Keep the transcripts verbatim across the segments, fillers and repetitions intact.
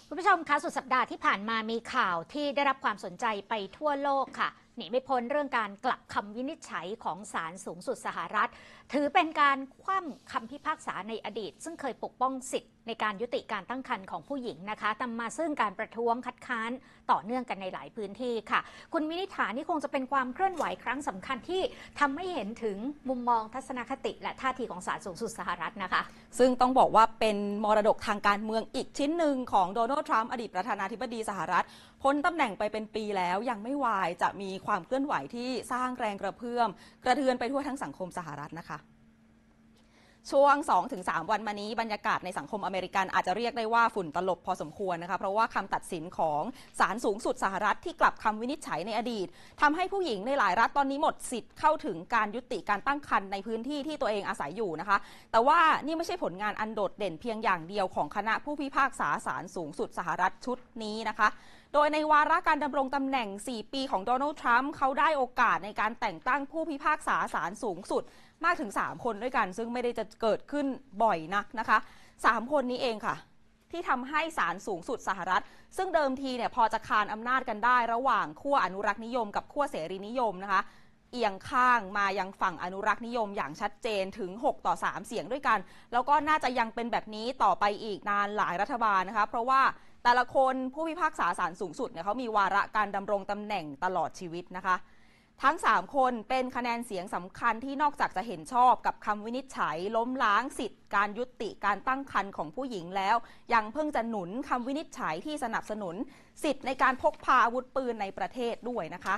คุณผู้ชมคะสุดสัปดาห์ที่ผ่านมามีข่าวที่ได้รับความสนใจไปทั่วโลกค่ะหนีไม่พ้นเรื่องการกลับคำวินิจฉัยของศาลสูงสุดสหรัฐถือเป็นการคว่ำคำพิพากษาในอดีตซึ่งเคยปกป้องสิทธิในการยุติการตั้งครรภ์ของผู้หญิงนะคะนำมาซึ่งการประท้วงคัดค้านต่อเนื่องกันในหลายพื้นที่ค่ะคุณวินิษฐานี่คงจะเป็นความเคลื่อนไหวครั้งสำคัญที่ทำให้เห็นถึงมุมมองทัศนคติและท่าทีของศาลสูงสุดสหรัฐนะคะซึ่งต้องบอกว่าเป็นมรดกทางการเมืองอีกชิ้นหนึ่งของโดนัลด์ทรัมป์อดีตประธานาธิบดีสหรัฐพ้นตำแหน่งไปเป็นปีแล้วยังไม่วายจะมีความเคลื่อนไหวที่สร้างแรงกระเพื่อมกระเทือนไปทั่วทั้งสังคมสหรัฐนะคะช่วง สองถึงสาม วันมานี้บรรยากาศในสังคมอเมริกันอาจจะเรียกได้ว่าฝุ่นตลบพอสมควรนะคะเพราะว่าคำตัดสินของศาลสูงสุดสหรัฐที่กลับคำวินิจฉัยในอดีตทำให้ผู้หญิงในหลายรัฐตอนนี้หมดสิทธิ์เข้าถึงการยุติการตั้งครรภ์ในพื้นที่ที่ตัวเองอาศัยอยู่นะคะแต่ว่านี่ไม่ใช่ผลงานอันโดดเด่นเพียงอย่างเดียวของคณะผู้พิพากษาศาลสูงสุดสหรัฐชุดนี้นะคะโดยในวาระการดำรงตำแหน่งสี่ปีของโดนัลด์ทรัมป์เขาได้โอกาสในการแต่งตั้งผู้พิพากษาศาลสูงสุดมากถึงสามคนด้วยกันซึ่งไม่ได้จะเกิดขึ้นบ่อยนักนะคะสามคนนี้เองค่ะที่ทำให้ศาลสูงสุดสหรัฐซึ่งเดิมทีเนี่ยพอจะคานอำนาจกันได้ระหว่างขั้วอนุรักษ์นิยมกับขั้วเสรีนิยมนะคะเอียงข้างมายังฝั่งอนุรักษ์นิยมอย่างชัดเจนถึงหกต่อสามเสียงด้วยกันแล้วก็น่าจะยังเป็นแบบนี้ต่อไปอีกนานหลายรัฐบาลนะคะเพราะว่าแต่ละคนผู้พิพากษาศาลสูงสุดเนี่ยเขามีวาระการดำรงตำแหน่งตลอดชีวิตนะคะทั้งสามคนเป็นคะแนนเสียงสำคัญที่นอกจากจะเห็นชอบกับคำวินิจฉัยล้มล้างสิทธิการยุติการตั้งครรภ์ของผู้หญิงแล้วยังเพิ่งจะหนุนคำวินิจฉัยที่สนับสนุนสิทธิในการพกพาอาวุธปืนในประเทศด้วยนะคะ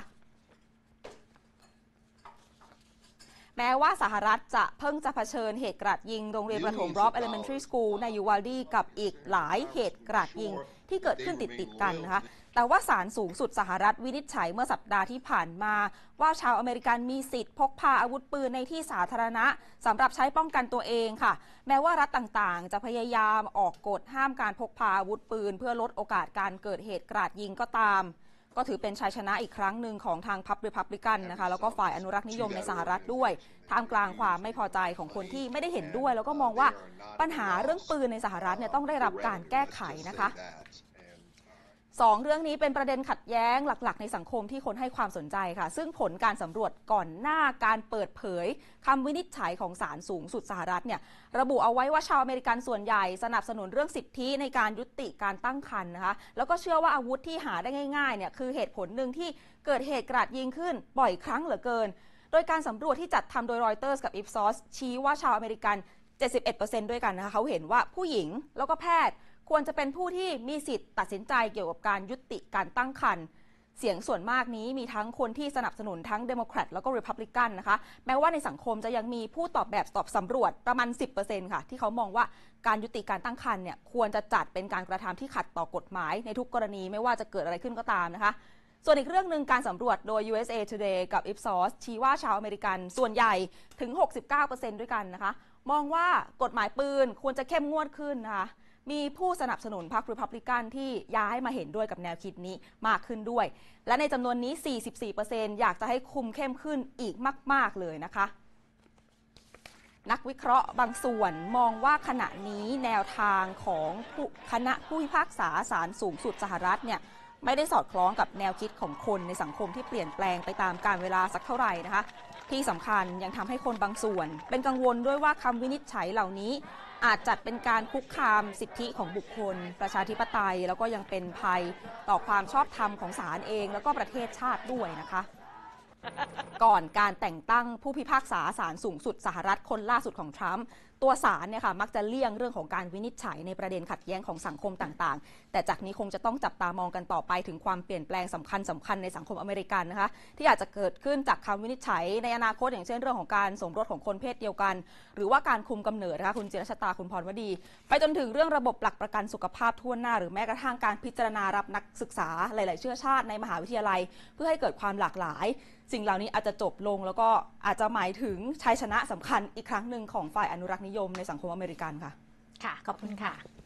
แม้ว่าสหรัฐจะเพิ่งจะเผชิญเหตุกราดยิงโรงเรียนประถมรอบ Elementary School ในยูวาลดีกับอีกหลายเหตุกราดยิงที่เกิดขึ้นติดๆกันนะคะแต่ว่าศาลสูงสุดสหรัฐวินิจฉัยเมื่อสัปดาห์ที่ผ่านมาว่าชาวอเมริกันมีสิทธิ์พกพาอาวุธปืนในที่สาธารณะสำหรับใช้ป้องกันตัวเองค่ะแม้ว่ารัฐต่างๆจะพยายามออกกฎห้ามการพกพาอาวุธปืนเพื่อลดโอกาสการเกิดเหตุกราดยิงก็ตามก็ถือเป็นชัยชนะอีกครั้งหนึ่งของทางพรรครีพับลิกันนะคะแล้วก็ฝ่ายอนุรักษ์นิยมในสหรัฐด้วยท่ามกลางความไม่พอใจของคนที่ไม่ได้เห็นด้วยแล้วก็มองว่าปัญหาเรื่องปืนในสหรัฐเนี่ยต้องได้รับการแก้ไขนะคะสองเรื่องนี้เป็นประเด็นขัดแย้งหลักๆในสังคมที่คนให้ความสนใจค่ะซึ่งผลการสำรวจก่อนหน้าการเปิดเผยคำวินิจฉัยของศาลสูงสุดสหรัฐเนี่ยระบุเอาไว้ว่าชาวอเมริกันส่วนใหญ่สนับสนุนเรื่องสิทธิในการยุติการตั้งครรภ์นะคะแล้วก็เชื่อว่าอาวุธที่หาได้ง่ายๆเนี่ยคือเหตุผลหนึ่งที่เกิดเหตุกราดยิงขึ้นบ่อยครั้งเหลือเกินโดยการสำรวจที่จัดทำโดยรอยเตอร์สกับ Ipsos ชี้ว่าชาวอเมริกัน เจ็ดสิบเอ็ดเปอร์เซ็นต์ ด้วยกันนะคะเขาเห็นว่าผู้หญิงแล้วก็แพทย์ควรจะเป็นผู้ที่มีสิทธิ์ตัดสินใจเกี่ยวกับการยุติการตั้งครรภ์เสียงส่วนมากนี้มีทั้งคนที่สนับสนุนทั้งเดโมแครตแล้วก็รีพับลิกันนะคะแม้ว่าในสังคมจะยังมีผู้ตอบแบบตอบสำรวจประมาณ สิบเปอร์เซ็นต์ ค่ะที่เขามองว่าการยุติการตั้งครรภ์เนี่ยควรจะจัดเป็นการกระทำที่ขัดต่อกฎหมายในทุกกรณีไม่ว่าจะเกิดอะไรขึ้นก็ตามนะคะส่วนอีกเรื่องหนึ่งการสำรวจโดย ยู เอส เอ Today กับ Ipsos ชี้ว่าชาวอเมริกันส่วนใหญ่ถึง หกสิบเก้าเปอร์เซ็นต์ ด้วยกันนะคะมองว่ากฎหมายปืนควรจะเข้มงวดขึ้นนะคะมีผู้สนับสนุนพรรครีพับลิกันที่ย้ายมาเห็นด้วยกับแนวคิดนี้มากขึ้นด้วยและในจำนวนนี้ สี่สิบสี่เปอร์เซ็นต์ อยากจะให้คุมเข้มขึ้นอีกมากๆเลยนะคะนักวิเคราะห์บางส่วนมองว่าขณะนี้แนวทางของคณะผู้พิพากษาศาลสูงสุดสหรัฐเนี่ยไม่ได้สอดคล้องกับแนวคิดของคนในสังคมที่เปลี่ยนแปลงไปตามกาลเวลาสักเท่าไหร่นะคะที่สำคัญยังทำให้คนบางส่วนเป็นกังวลด้วยว่าคำวินิจฉัยเหล่านี้อาจจัดเป็นการคุกคามสิทธิของบุคคลประชาธิปไตยแล้วก็ยังเป็นภัยต่อความชอบธรรมของศาลเองแล้วก็ประเทศชาติด้วยนะคะก่อนการแต่งตั้งผู้พิพากษาศาลสูงสุดสหรัฐคนล่าสุดของทรัมป์ตัวศาลเนี่ยค่ะมักจะเลี่ยงเรื่องของการวินิจฉัยในประเด็นขัดแย้งของสังคมต่างๆแต่จากนี้คงจะต้องจับตามองกันต่อไปถึงความเปลี่ยนแปลงสำคัญสำคัญในสังคมอเมริกันนะคะที่อาจจะเกิดขึ้นจากคำวินิจฉัยในอนาคตอย่างเช่นเรื่องของการสมรสของคนเพศเดียวกันหรือว่าการคุมกำเนิดนะคะคุณจิรชตาคุณพรวดีไปจนถึงเรื่องระบบหลักประกันสุขภาพทั่วหน้าหรือแม้กระทั่งการพิจารณารับนักศึกษาหลายๆเชื้อชาติในมหาวิทยาลัยเพื่อให้เกิดความหลากหลายสิ่งเหล่านี้อาจจะจบลงแล้วก็อาจจะหมายถึงชัยชนะสำคัญอีกครั้งหนึ่งของฝ่ายอนุรักษ์นิยมในสังคมอเมริกันค่ะค่ะขอบคุณค่ะ